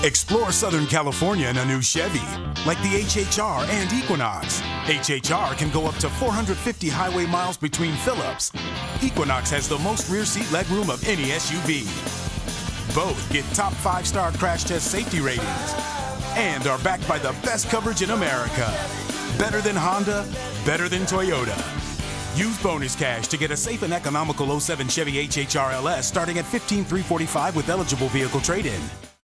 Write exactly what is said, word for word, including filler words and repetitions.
Explore Southern California in a new Chevy, like the H H R and Equinox. H H R can go up to four hundred fifty highway miles between fill-ups. Equinox has the most rear seat legroom of any S U V. Both get top five-star crash test safety ratings and are backed by the best coverage in America. Better than Honda, better than Toyota. Use bonus cash to get a safe and economical oh seven Chevy H H R L S starting at fifteen thousand three hundred forty-five dollars with eligible vehicle trade-in.